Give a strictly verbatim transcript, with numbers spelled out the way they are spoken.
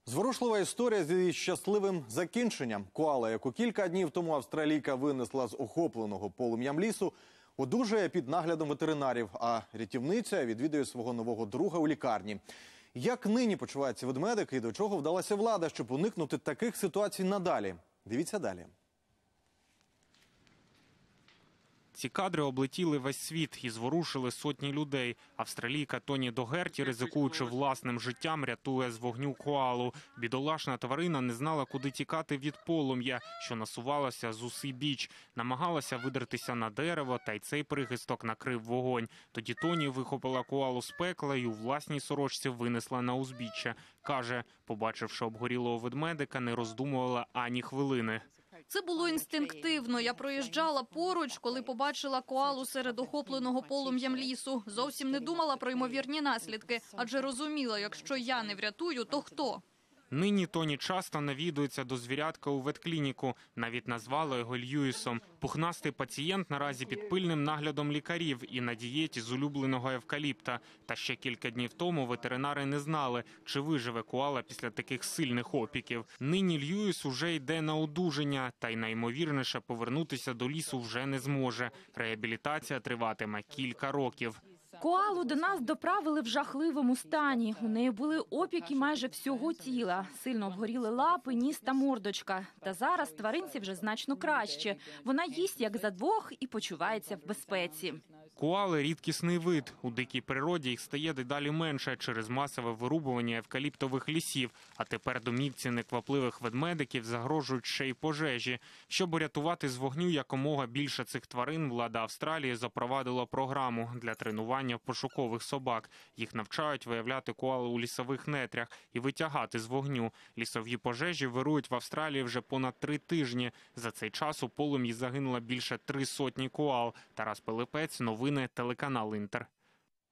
Зворушлива історія зі щасливим закінченням. Коала, яку кілька днів тому австралійка винесла з охопленого полум'ям лісу, одужує під наглядом ветеринарів, а рятівниця відвідує свого нового друга у лікарні. Як нині почуваються ведмедики і до чого вдалася влада, щоб уникнути таких ситуацій надалі? Дивіться далі. Ці кадри облетіли весь світ і зворушили сотні людей. Австралійка Тоні Догерті, ризикуючи власним життям, рятує з вогню коалу. Бідолашна тварина не знала, куди тікати від полум'я, що насувалося з усібіч. Намагалася видертися на дерево, та й цей прихисток накрив вогонь. Тоді Тоні вихопила коалу з пекла і у власній сорочці винесла на узбіччя. Каже, побачивши обгорілого ведмедика, не роздумувала ані хвилини. Це було інстинктивно. Я проїжджала поруч, коли побачила коалу серед охопленого полум'ям лісу. Зовсім не думала про ймовірні наслідки, адже розуміла, якщо я не врятую, то хто? Нині Тоні часто навідується до звірятка у ветклініку. Навіть назвали його Льюісом. Пухнастий пацієнт наразі під пильним наглядом лікарів і на дієті з улюбленого евкаліпта. Та ще кілька днів тому ветеринари не знали, чи виживе коала після таких сильних опіків. Нині Льюіс уже йде на одужання, та й найімовірніше повернутися до лісу вже не зможе. Реабілітація триватиме кілька років. Коалу до нас доправили в жахливому стані. У неї були опіки майже всього тіла. Сильно обгоріли лапи, ніс та мордочка. Та зараз тваринці вже значно краще. Вона їсть як за двох і почувається в безпеці. Коали – рідкісний вид. У дикій природі їх стає дедалі менше через масове вирубування евкаліптових лісів. А тепер домівці неквапливих ведмедиків загрожують ще й пожежі. Щоб урятувати з вогню якомога більше цих тварин, влада Австралії запровадила програму для тренування пошукових собак. Їх навчають виявляти коали у лісових нетрях і витягати з вогню. Лісові пожежі вирують в Австралії вже понад три тижні. За цей час у полум'ї загинуло більше три сотні коал. Тарас Пилипець, новини, телеканал Інтер.